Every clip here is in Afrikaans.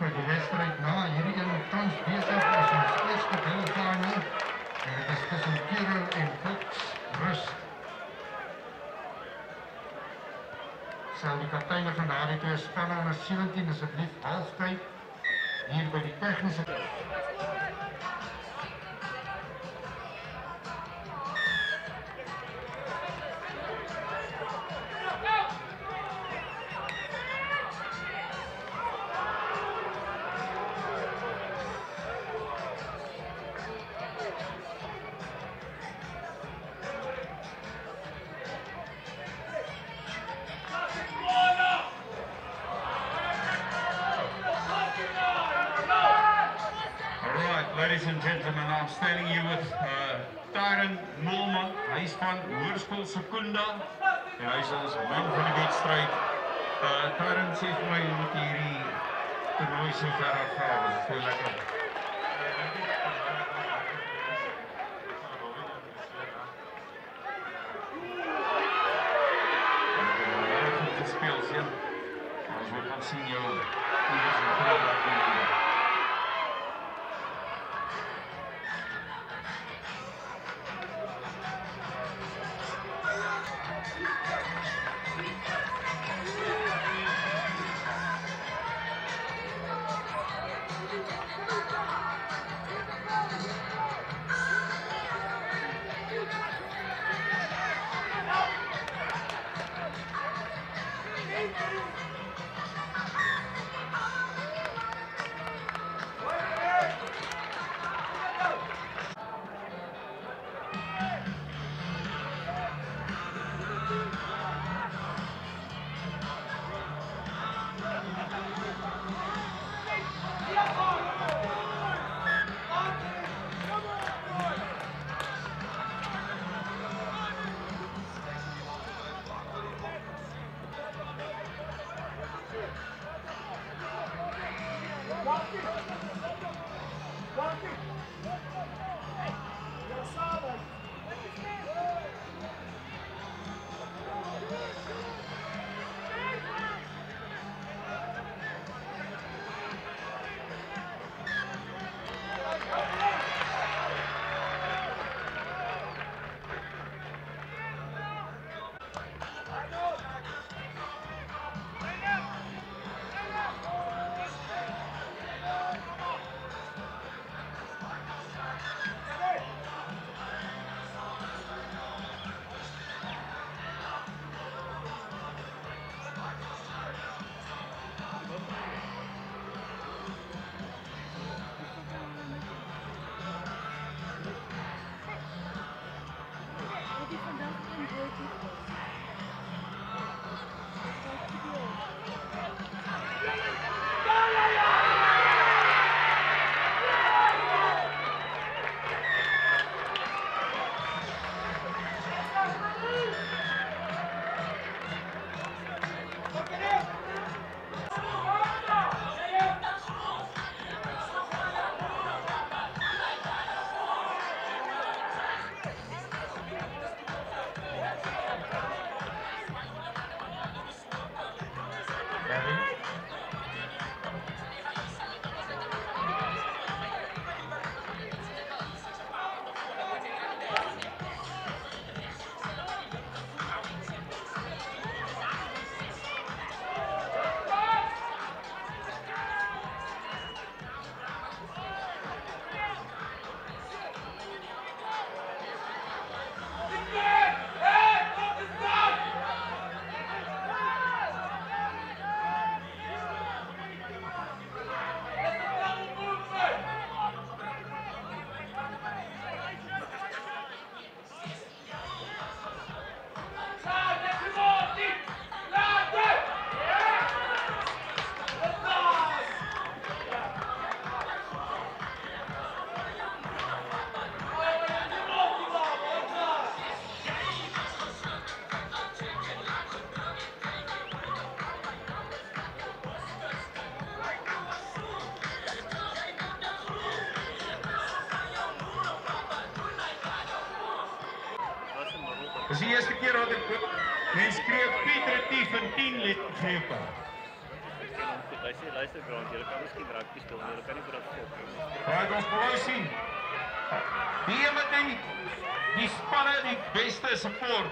vir die wedstrijd na hierdie een tans bezig is ons eerste deelfinale. En het is tussen Kiro en Fox Rust. Sal die kapteine van daardie twee spanne onder 17 asseblief halftyd hier by die tegnische. Ladies and gentlemen, I'm standing here with Tyron Mulman. Hy is van Hoërskool Sekunda en hy is ons man van die wedstrijd. Tyron, sê vir my hoe het hierdie toernooi so ver afgaan? Dit is veel lekker. Goed gespeel, sien. As we kan sien jou teams en groot. Dis die eerste keer dat ek mens kreeg Piet Retief en 10 lid gegeven. Luister Grant, julle kan miskien rugby speel, maar julle kan nie vir ons volk nie. Right, ons wil sien. Die met die spanne die beste support.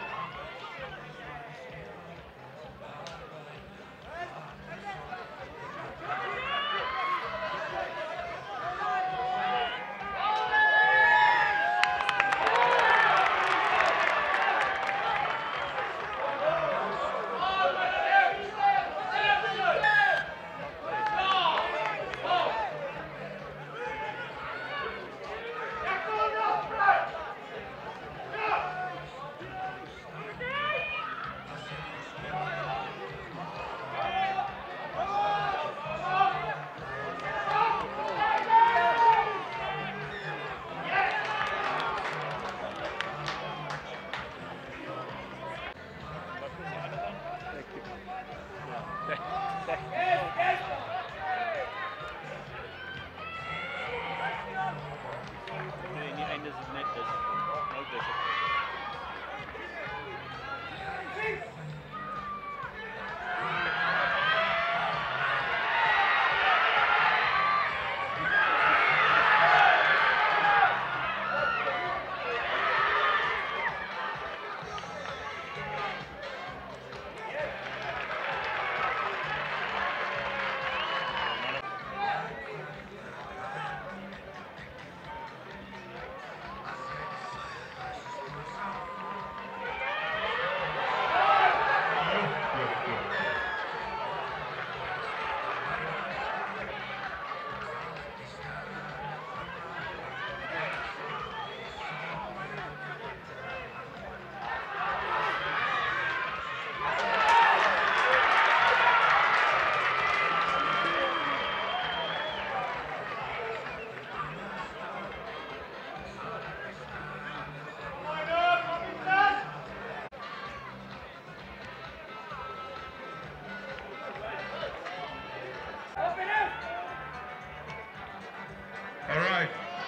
Alright.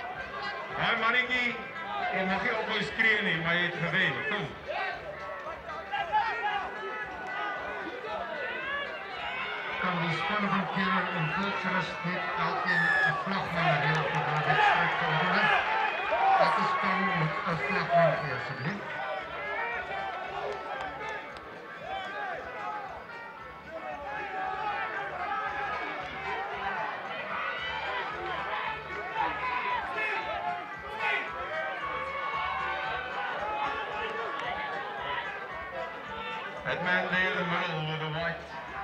Hy mannetjie, jy mag nie ophou skree nie, maar jy het gewen. Kom. Kan die spanne van Keulen en Volksrus net elkeen 'n vlagman reël vir die wedstryd volgende. Elke span moet 'n vlagman gee asseblief. That man there in the middle with the white.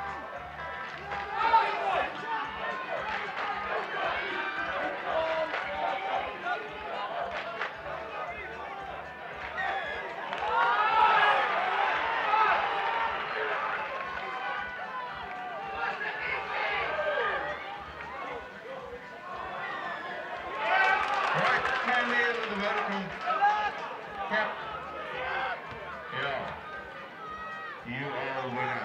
Right man there with the vertical cap. Yeah. You are a winner.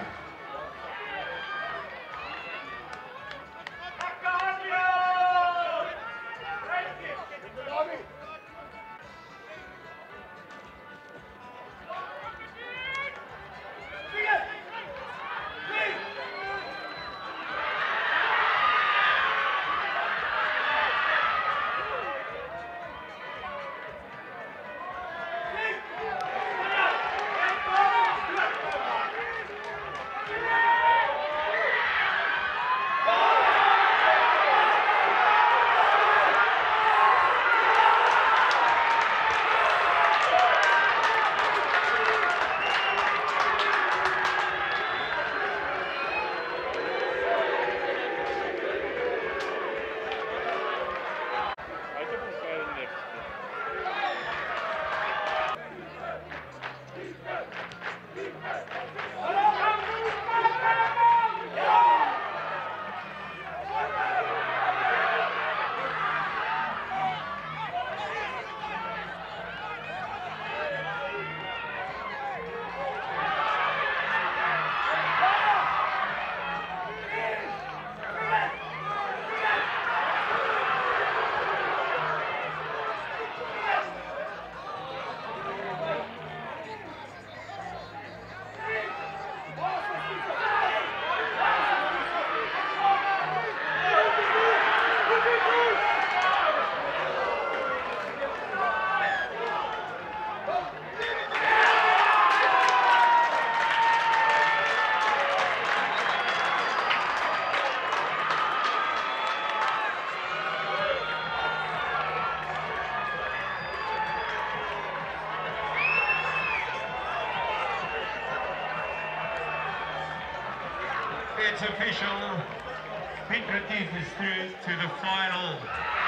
It's official. Piet Retief is through to the final